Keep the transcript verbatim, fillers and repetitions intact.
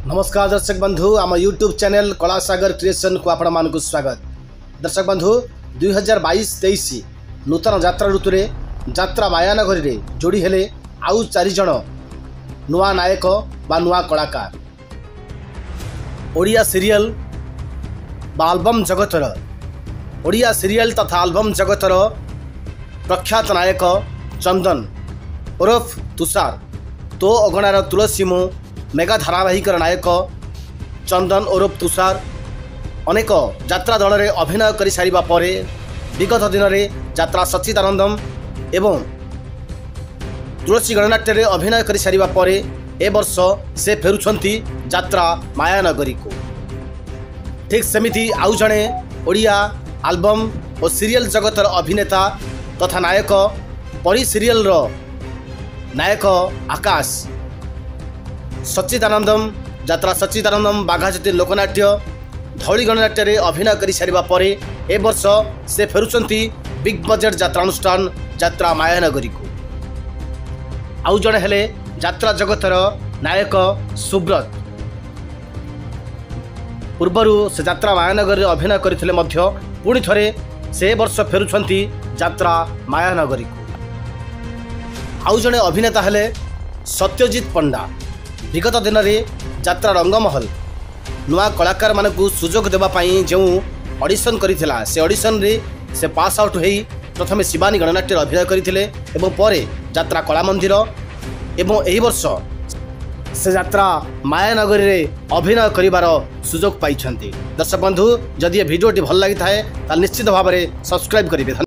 नमस्कार दर्शक बंधु आम यूट्यूब चैनल कलासागर क्रिएशन को आपण मानक स्वागत। दर्शक बंधु दुई हजार बैश तेईस नूतन यात्रा ऋतु में यात्रा मायानगरी रे जोड़ी हेले आउ चार जन नुआ नायक बा नुआ कलाकार। ओडिया सीरियल बा एल्बम जगतर ओडिया सीरियल तथा एल्बम जगतर प्रख्यात नायक चंदन उर्फ तुषार तो अगणार तुलसी मो मेगा धारावाहिक नायक चंदन उर्फ तुषार अनेक यात्रा दल में अभिनय कर सारिबा परे विगत दिन में यात्रा सच्चिदानंदम एवं तुलसी गणनाट्य रे अभिनय कर सारिबा परे ए वर्ष से फेरुछंती यात्रा मायानगरी को। ठीक सेमिति आउ जणे ओडिया एल्बम और सीरियल जगतर अभिनेता तथा नायक परी सीरियल रो नायक आकाश सच्चिदानंदम यात्रा सच्चिदानंदम बाघाज्योति लोकनाट्य धौली गणनाट्य रे अभिनय कर सारिबा परे ए वर्ष से फेरुछंती बिग बजेट यात्रानुष्ठान यात्रा मायानगरी को। आउ जणे हेले यात्रा जगतर नायक सुब्रत पूर्वरु से यात्रा मायानगरी अभिनय करथिले मध्य पुणी थरे से वर्ष फेरुछंती यात्रा मायानगरी को। आउ जणे अभिनेता हेले सत्यजित पंडा विगत दिन में यात्रा रंगमहल नुआ कलाकार मानकु सुजोग देवाई जो ऑडिशन करिथिला से ऑडिशन रे से पास आउट होई प्रथमे शिवानी गणनाट्य अभिनय करथिले एवं परे यात्रा कला मंदिर एवं एही वर्ष से यात्रा मायानगरी रे अभिनय करिवार सुजोग पाइछंती। दर्शक बंधु जदि वीडियोटी भल लागि थाए ताल निश्चित भाव में सब्सक्राइब करिवे।